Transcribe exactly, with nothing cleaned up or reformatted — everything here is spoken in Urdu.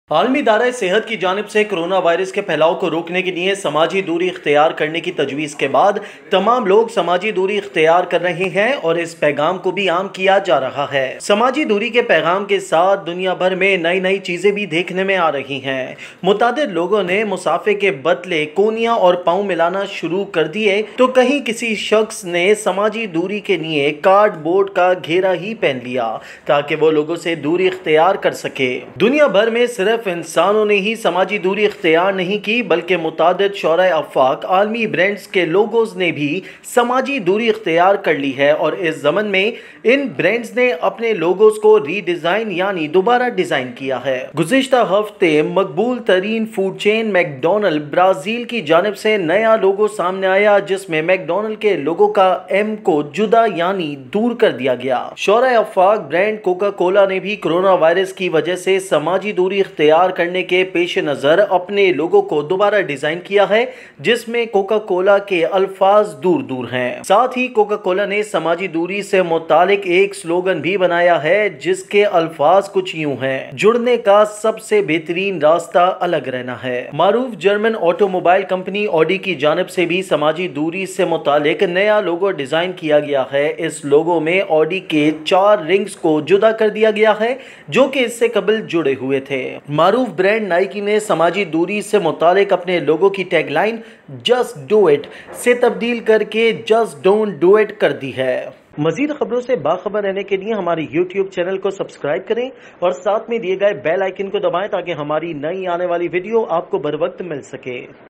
عالمی ادارہ صحت کی جانب سے کرونا وائرس کے پھیلاؤ کو روکنے کے لیے سماجی دوری اختیار کرنے کی تجویز کے بعد تمام لوگ سماجی دوری اختیار کر رہے ہیں اور اس پیغام کو بھی عام کیا جا رہا ہے۔ سماجی دوری کے پیغام کے ساتھ دنیا بھر میں نئی نئی چیزیں بھی دیکھنے میں آ رہی ہیں۔ متعدد لوگوں نے مسافے کے بدلے کونیاں اور پاؤں ملانا شروع کر دیے تو کہیں کسی شخص نے سماجی دوری کے لیے کارڈ بورڈ کا گھیرا ہی پہن لیا تاکہ وہ لوگوں سے دوری اختیار کر سکے۔ دنیا بھر میں صرف انسانوں نے ہی سماجی دوری اختیار نہیں کی بلکہ متعدد شعراء آفاق عالمی برانڈز کے لوگوز نے بھی سماجی دوری اختیار کر لی ہے اور اس ضمن میں ان برانڈز نے اپنے لوگوز کو ری ڈیزائن یعنی دوبارہ ڈیزائن کیا ہے۔ گزشتہ ہفتے مقبول ترین food chain McDonald Brazil کی جانب سے نیا لوگو سامنے آیا جس میں میک ڈونلڈ کے لوگو کا ایم کو جدا یعنی دور کر دیا گیا۔ شعراء آفاق برانڈ کوکا کولا نے بھی کرونا وائرس کی وجہ سے سماجی دوری اختیار کرنے کے پیش نظر اپنے لوگو کو دوبارہ ڈیزائن کیا ہے جس میں کوکا کولا کے الفاظ دور دور ہیں۔ ساتھ ہی کوکا کولا نے سماجی دوری سے متعلق ایک سلوگن بھی بنایا ہے جس کے الفاظ کچھ یوں ہیں: جڑنے کا سب سے بہترین راستہ الگ رہنا ہے۔ معروف German auto mobile company Audi کی جانب سے بھی سماجی دوری سے متعلق نیا لوگو ڈیزائن کیا گیا ہے۔ اس لوگو میں آڈی کے چار رنگز کو جدا کر دیا گیا ہے جو کہ اس سے قبل جڑے ہوئے تھے۔ معروف برانڈ نائکی نے سماجی دوری سے متعلق اپنے لوگو کی tag line "just do it" سے تبدیل کر کے "جسٹ ڈونٹ ڈو اٹ" کر دی ہے۔ مزید خبروں سے باخبر رہنے کے لیے ہماری یوٹیوب چینل کو سبسکرائب کریں اور ساتھ میں دیے گئے بیل آئیکن کو دبائیں تاکہ ہماری نئی آنے والی ویڈیو آپ کو بر وقت مل سکے۔